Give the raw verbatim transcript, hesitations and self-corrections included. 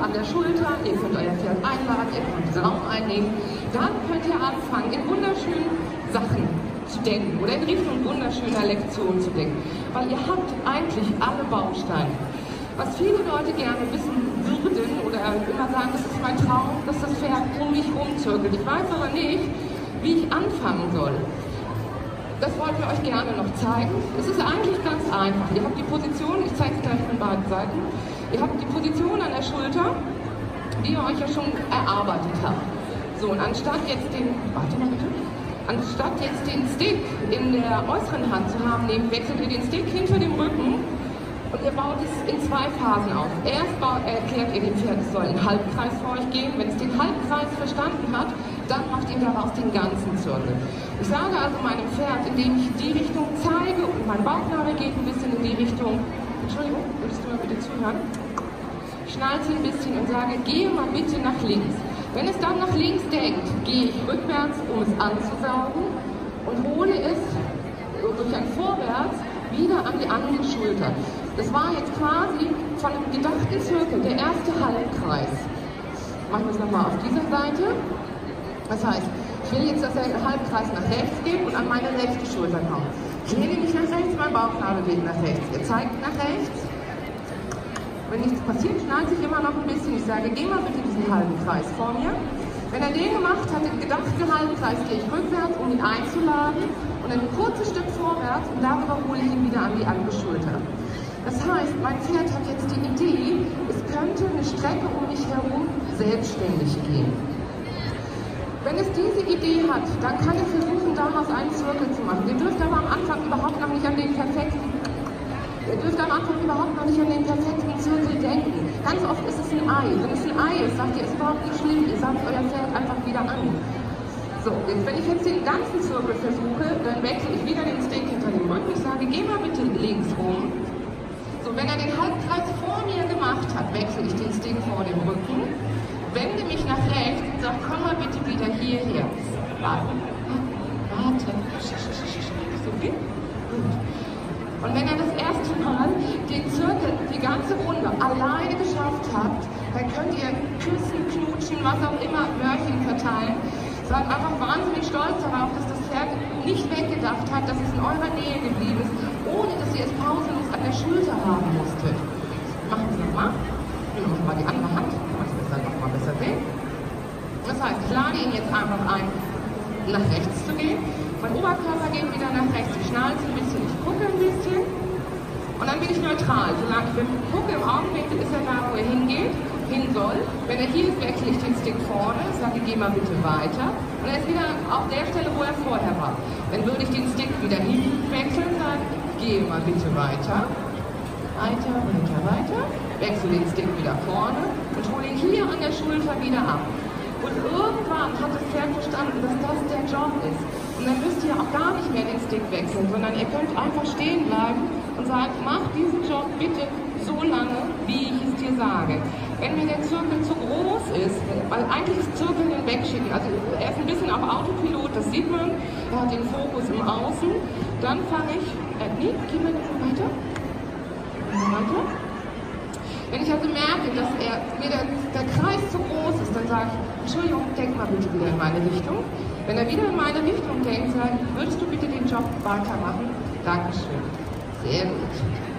an der Schulter, ihr könnt euer Pferd einladen, ihr könnt Raum einnehmen. Dann könnt ihr anfangen, in wunderschönen Sachen zu denken oder in Richtung wunderschöner Lektion zu denken. Weil ihr habt eigentlich alle Bausteine. Was viele Leute gerne wissen würden oder immer sagen, das ist mein Traum, dass das Pferd um mich rumzirkelt. Ich weiß aber nicht, wie ich anfangen soll. Das wollten wir euch gerne noch zeigen. Es ist eigentlich ganz einfach. Ihr habt die Position, ich zeige es gleich von beiden Seiten, ihr habt die Position an der Schulter, die ihr euch ja schon erarbeitet habt. So, und anstatt jetzt den, warte mal bitte, anstatt jetzt den Stick in der äußeren Hand zu haben, nehmt, wechselt ihr den Stick hinter dem Rücken und ihr baut es in zwei Phasen auf. Erst erklärt ihr dem Pferd, es soll einen Halbkreis vor euch gehen. Wenn es den Halbkreis verstanden hat, dann macht ihr daraus den ganzen Zirkel. Ich sage also meinem Pferd, indem ich die Richtung zeige und mein Bauchnabel geht ein bisschen in die Richtung, Entschuldigung, würdest du mal bitte zuhören? Ich schnalze ein bisschen und sage, gehe mal bitte nach links. Wenn es dann nach links denkt, gehe ich rückwärts, um es anzusaugen und hole es durch ein Vorwärts wieder an die andere Schulter. Das war jetzt quasi von dem gedachten Zirkel der erste Halbkreis. Machen wir es nochmal auf dieser Seite. Das heißt, ich will jetzt, dass er einen Halbkreis nach rechts geht und an meine rechte Schulter kommt. Ich lehne mich nach rechts, mein Bauchnabel geht nach rechts. Er zeigt nach rechts. Wenn nichts passiert, schnalze ich immer noch ein bisschen. Ich sage, geh mal bitte diesen halben Kreis vor mir. Wenn er den gemacht hat, den gedachten Halbkreis, gehe ich rückwärts, um ihn einzuladen und dann ein kurzes Stück vorwärts und darüber hole ich ihn wieder an die andere Schulter. Das heißt, mein Pferd hat jetzt die Idee, es könnte eine Strecke um mich herum selbstständig gehen. Wenn es diese Idee hat, dann kann ich versuchen, daraus einen Zirkel zu machen. Ihr dürft aber am Anfang überhaupt noch nicht an den perfekten, ihr dürft am Anfang überhaupt noch nicht an den perfekten Zirkel denken. Ganz oft ist es ein Ei. Wenn es ein Ei ist, sagt ihr, es ist überhaupt nicht schlimm, ihr sagt euer Pferd einfach wieder an. So, jetzt, wenn ich jetzt den ganzen Zirkel versuche, dann wechsle ich wieder den Stick hinter dem Rücken. Ich sage, geh mal bitte links rum. So, wenn er den Halbkreis vor mir gemacht hat, wechsle ich den Stick vor dem Rücken, wende mich nach rechts und sage, komm mal bitte wieder hierher. Warte, warte. So viel? Gut. Und wenn er das erste Mal den Zirkel, die ganze Runde alleine geschafft habt, dann könnt ihr küssen, knutschen, was auch immer, Mörchen verteilen. Seid einfach wahnsinnig stolz darauf, dass das Pferd nicht weggedacht hat, dass es in eurer Nähe geblieben ist, ohne dass ihr es pausenlos an der Schulter haben musstet. Machen wir es nochmal. Nehmen wir mal die andere Hand, kann man es dann nochmal besser sehen. Das heißt, ich lade ihn jetzt einfach ein, nach rechts zu gehen. Mein Oberkörper geht wieder nach rechts, ich schnalze ein bisschen, ich gucke ein bisschen und dann bin ich neutral. Solange ich gucke, im Augenwinkel ist er da, wo er hingeht, hin soll. Wenn er hier ist, wechsle ich den Stick vorne, sage, geh mal bitte weiter. Und er ist wieder auf der Stelle, wo er vorher war. Dann würde ich den Stick wieder hinten wechseln, sagen, geh mal bitte weiter. Weiter, weiter, weiter. Wechsle den Stick wieder vorne und hole ihn hier an der Schulter wieder ab. Und irgendwann hat das Pferd verstanden, dass das der Job ist. Und dann müsst ihr auch gar nicht mehr den Stick wechseln, sondern ihr könnt einfach stehen bleiben und sagen, mach diesen Job bitte so lange, wie ich es dir sage. Wenn mir der Zirkel zu groß ist, weil eigentlich ist Zirkel den wegschicken, also er ist ein bisschen auf Autopilot, das sieht man, er hat den Fokus im Außen, dann fange ich, äh, nee, gehen wir noch weiter, weiter. Wenn ich also merke, dass er, mir der, der Kreis zu groß ist, dann sage ich, Entschuldigung, denk mal bitte wieder in meine Richtung. Wenn er wieder in meine Richtung denkt, sage ich, würdest du bitte den Job weitermachen? Dankeschön. Sehr gut.